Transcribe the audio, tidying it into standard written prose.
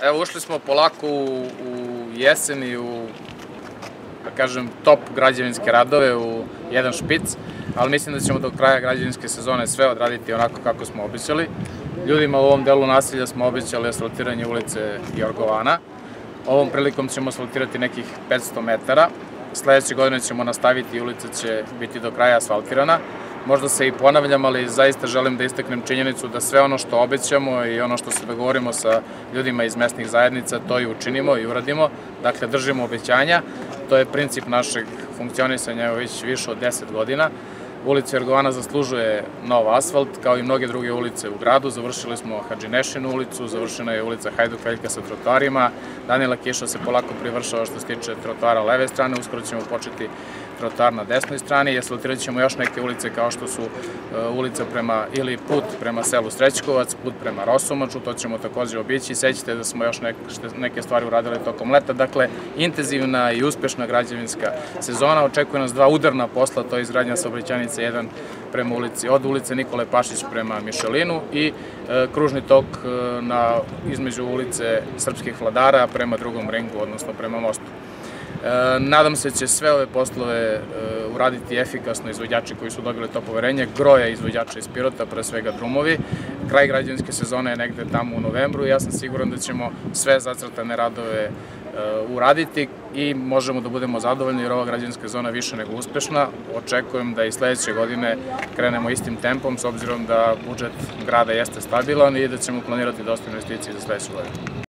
Evo, ušli smo polako u jesen i u, da kažem, top građevinske radove, u jedan špic, ali mislim da ćemo do kraja građevinske sezone sve odraditi onako kako smo obećali. Ljudima u ovom delu naselja smo obećali asfaltiranje ulice Jorgovana. Ovom prilikom ćemo asfaltirati nekih 500 metara. Sledeće godine ćemo nastaviti i ulica će biti do kraja asfaltirana. Možda se i ponavljam, ali zaista želim da istaknem činjenicu da sve ono što obećamo i ono što se dogovorimo sa ljudima iz mesnih zajednica, to i učinimo i uradimo. Dakle, držimo obećanja. To je princip našeg funkcionisanja već više od 10 godina. Ulica Jorgovana zaslužuje nov asfalt, kao i mnoge druge ulice u gradu. Završili smo Hadžinešinu ulicu, završena je ulica Hajduk Veljka sa trotoarima. Danila Kiša se polako privršava što se tiče trotoara leve strane, uskoro ćemo početi trotoar na desnoj strani i asfaltirat ćemo još neke ulice kao što su ulica prema, ili put prema selu Srećkovac, put prema Rosomaču, to ćemo takođe obići. Sećate da smo još neke stvari uradili tokom leta. Dakle, intenzivna i uspešna građevinska sezona. Očekuje nas dva udarna posla, to je izgradnja saobraćajnice 1 prema ulici, od ulice Nikole Pašić prema Mišelinu i kružni tok između ulice Srpskih vladara prema drugom ringu, odnosno prema mostu. Nadam se da će sve ove poslove uraditi efikasno izvođači koji su dobili to poverenje, groja izvođača iz Pirota, pre svega drumovi. Kraj građevinske sezone je negde tamo u novembru i ja sam siguran da ćemo sve zacrtane radove uraditi i možemo da budemo zadovoljni jer ova građevinska zona je više nego uspešna. Očekujem da i sledeće godine krenemo istim tempom s obzirom da budžet grada jeste stabilan i da ćemo planirati dosta investicija za sledeću godinu.